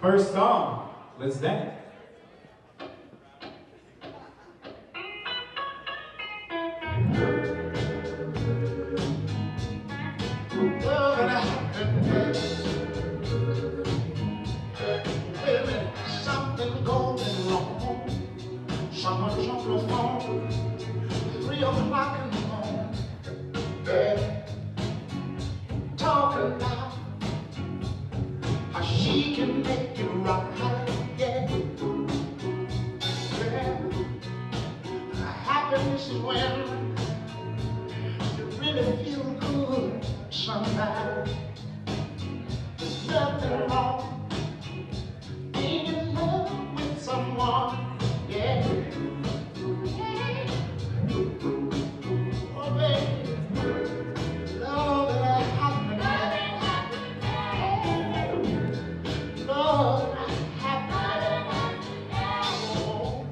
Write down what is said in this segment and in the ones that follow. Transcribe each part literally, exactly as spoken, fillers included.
First song, let's dance. Well, when I happened, wait a minute, something going wrong. Someone's on the phone, three o'clock in the morning, yeah, talking about how she can make it right, yeah, yeah. Happiness is when you really feel good, somebody. There's nothing wrong being in love with someone, yeah. Oh, baby, love that happened, love that happened, oh.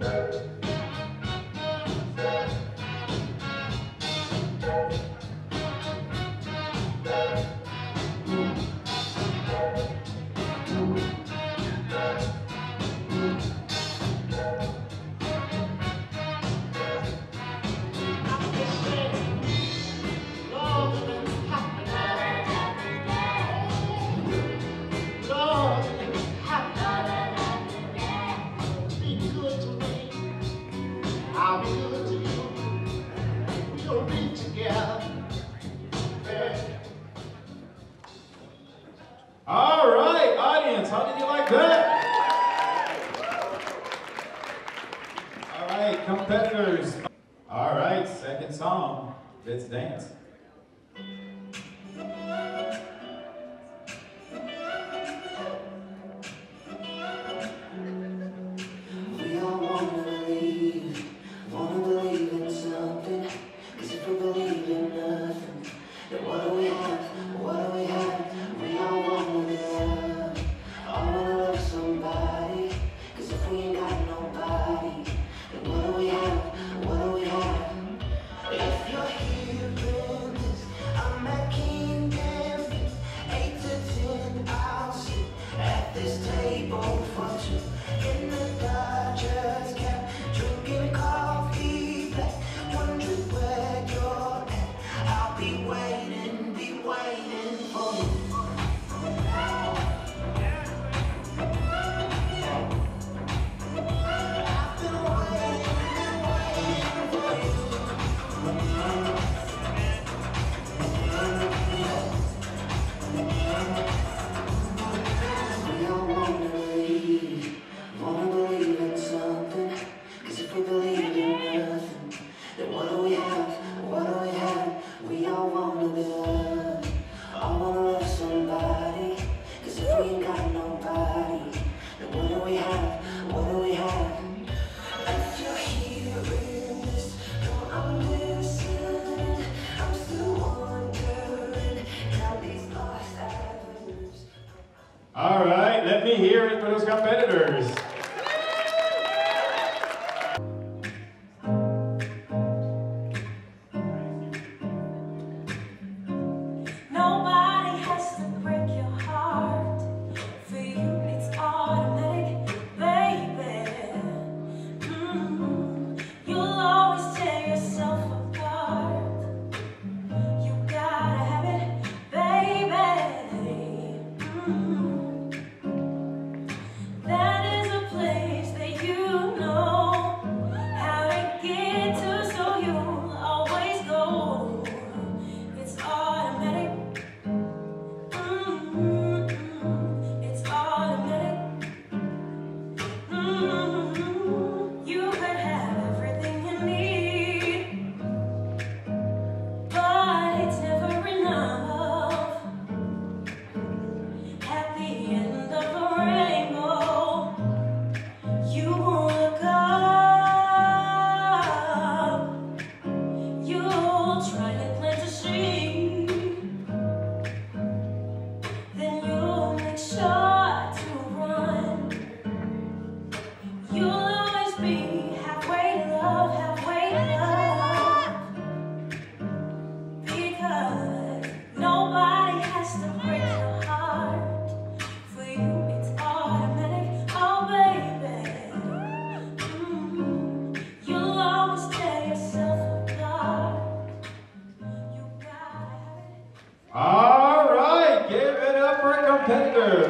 I'll be good to you. We'll be together. Yeah. All right, audience, how did you like that? All right, competitors. All right, second song, let's dance. We all wanna believe, wanna believe in something. 'Cause if we believe in nothing, then what do we have? What do we have? We all wanna be loved, all wanna love somebody. 'Cause if we ain't got nobody, then what do we have? What do we have? If you're hearing this, I'm at King David, eight to ten, I'll sit at this table for two. In the Dodgers cap, drinking coffee black, wondering where you're at. I'll be waiting, be waiting for you. I've been waiting, been waiting for you. We all wanna believe, wanna believe in something. 'Cause if we believe in nothing, then what do we have? What do we have? We all wanna be loved, all wanna love somebody. 'Cause if we ain't got nobody, then what do we have? What do we have? If you're hearing this, come on, listen. I'm still wondering how these lost avenues. All right, let me hear it for those competitors. Nobody has to break your heart. For you, it's automatic, baby. Mm. You'll always tear yourself apart. You gotta have it, baby. Mm. That is a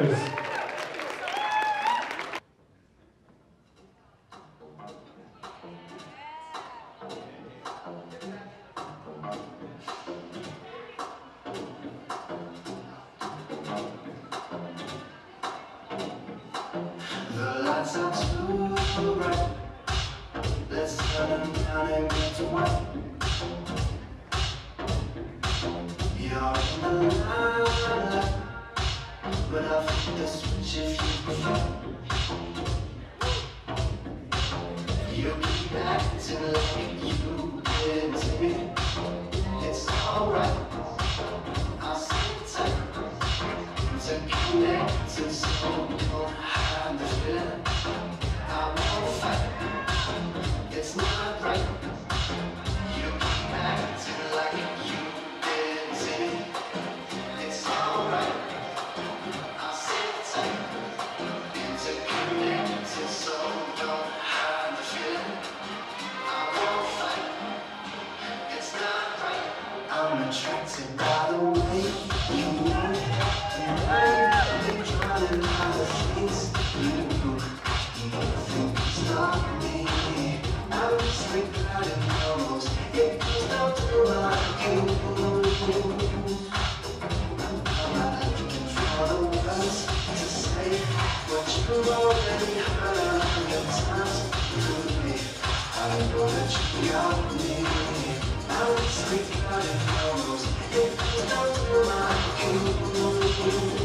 competitors. The lights are too bright. Let's turn them down and get to work. You're in the limelight, but I'll flip the switch if you prefer. You keep acting like you did to me. It's alright, I'll sit tight to connect to someone. I'm the feeling, I won't fight. It's not right. You keep acting like you did to me. It's alright. I'll sit tight to connect to so don't hide the feeling. I won't fight. It's not right. I'm attracted by the way you move, the way you're trying other things. You think stop me. I'm sleeping out in nose. It goes down to my ankles. I'm not looking for the words to say what you've already heard a hundred times to me. I know that you got me. I'm sleeping out in nose. It goes down to my ankles.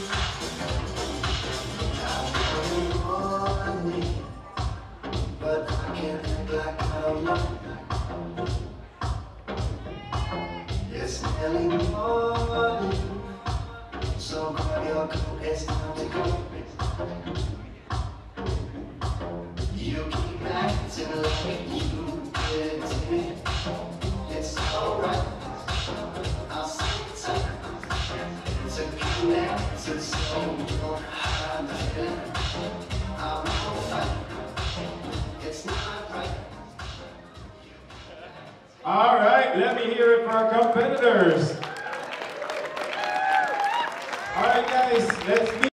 But I can't act like I don't know. It's nearly morning, so grab your coat, it's time to go. You keep acting like you did to me. It's alright, I'll sit tight to connect to so don't hide the feeling. I won't fight. It's not right. All right, let me hear it for our competitors. All right, guys, let's meet.